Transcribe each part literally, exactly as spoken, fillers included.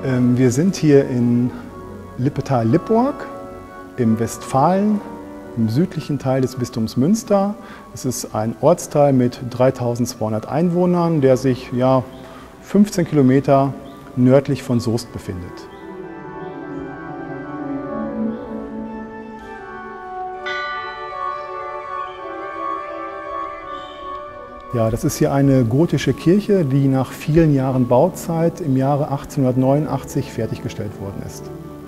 Ähm, wir sind hier in Lippetal-Lipburg im Westfalen, im südlichen Teil des Bistums Münster. Es ist ein Ortsteil mit dreitausendzweihundert Einwohnern, der sich ja, fünfzehn Kilometer nördlich von Soest befindet. Ja, das ist hier eine gotische Kirche, die nach vielen Jahren Bauzeit im Jahre achtzehnhundertneunundachtzig fertiggestellt worden ist.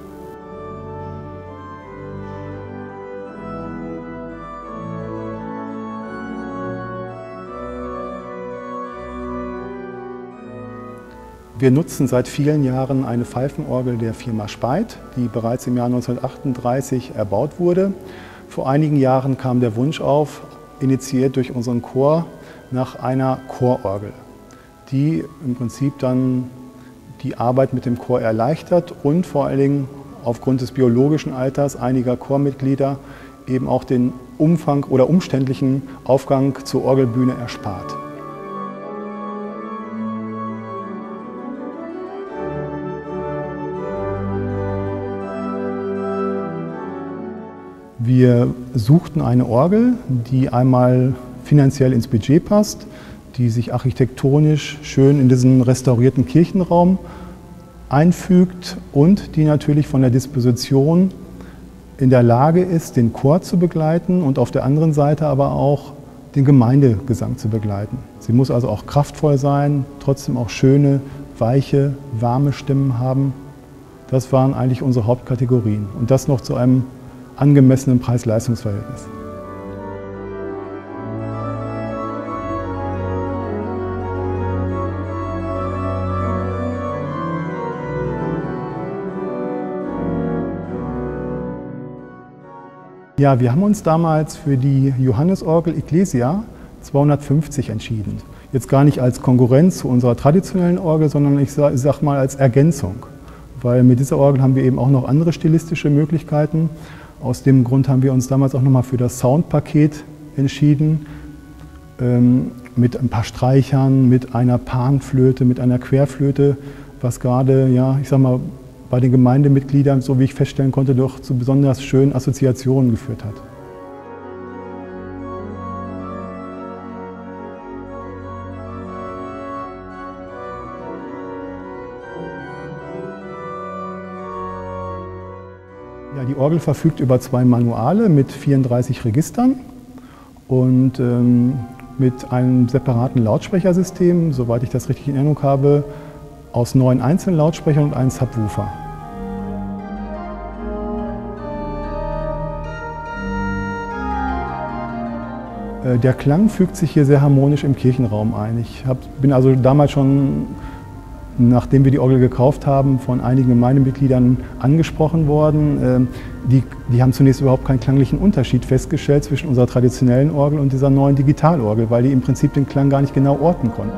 Wir nutzen seit vielen Jahren eine Pfeifenorgel der Firma Speit, die bereits im Jahr neunzehnhundertachtunddreißig erbaut wurde. Vor einigen Jahren kam der Wunsch auf, initiiert durch unseren Chor, nach einer Chororgel, die im Prinzip dann die Arbeit mit dem Chor erleichtert und vor allen Dingen aufgrund des biologischen Alters einiger Chormitglieder eben auch den Umfang oder umständlichen Aufgang zur Orgelbühne erspart. Wir suchten eine Orgel, die einmal finanziell ins Budget passt, die sich architektonisch schön in diesen restaurierten Kirchenraum einfügt und die natürlich von der Disposition in der Lage ist, den Chor zu begleiten und auf der anderen Seite aber auch den Gemeindegesang zu begleiten. Sie muss also auch kraftvoll sein, trotzdem auch schöne, weiche, warme Stimmen haben. Das waren eigentlich unsere Hauptkategorien und das noch zu einem angemessenen Preis-Leistungs-Verhältnis. Ja, wir haben uns damals für die Johannesorgel Ecclesia zweihundertfünfzig entschieden. Jetzt gar nicht als Konkurrenz zu unserer traditionellen Orgel, sondern ich sage sag mal als Ergänzung. Weil mit dieser Orgel haben wir eben auch noch andere stilistische Möglichkeiten. Aus dem Grund haben wir uns damals auch nochmal für das Soundpaket entschieden. Ähm, mit ein paar Streichern, mit einer Panflöte, mit einer Querflöte, was gerade, ja, ich sag mal, bei den Gemeindemitgliedern, so wie ich feststellen konnte, doch zu besonders schönen Assoziationen geführt hat. Ja, die Orgel verfügt über zwei Manuale mit vierunddreißig Registern und ähm, mit einem separaten Lautsprechersystem, soweit ich das richtig in Erinnerung habe, aus neun einzelnen Lautsprechern und einem Subwoofer. Der Klang fügt sich hier sehr harmonisch im Kirchenraum ein. Ich hab, bin also damals schon, nachdem wir die Orgel gekauft haben, von einigen Gemeindemitgliedern angesprochen worden. Die, die haben zunächst überhaupt keinen klanglichen Unterschied festgestellt zwischen unserer traditionellen Orgel und dieser neuen Digitalorgel, weil die im Prinzip den Klang gar nicht genau orten konnten.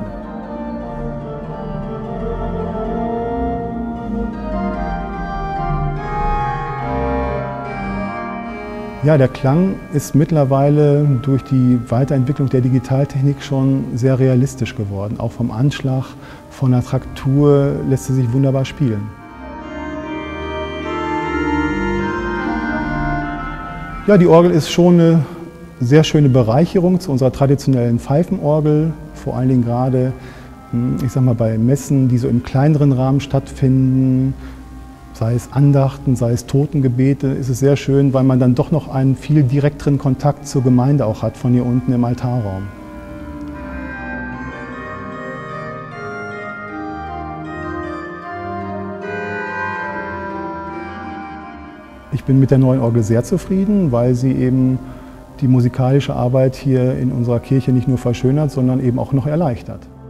Ja, der Klang ist mittlerweile durch die Weiterentwicklung der Digitaltechnik schon sehr realistisch geworden. Auch vom Anschlag, von der Traktur lässt sie sich wunderbar spielen. Ja, die Orgel ist schon eine sehr schöne Bereicherung zu unserer traditionellen Pfeifenorgel. Vor allen Dingen gerade, ich sag mal, bei Messen, die so im kleineren Rahmen stattfinden. Sei es Andachten, sei es Totengebete, ist es sehr schön, weil man dann doch noch einen viel direkteren Kontakt zur Gemeinde auch hat, von hier unten im Altarraum. Ich bin mit der neuen Orgel sehr zufrieden, weil sie eben die musikalische Arbeit hier in unserer Kirche nicht nur verschönert, sondern eben auch noch erleichtert.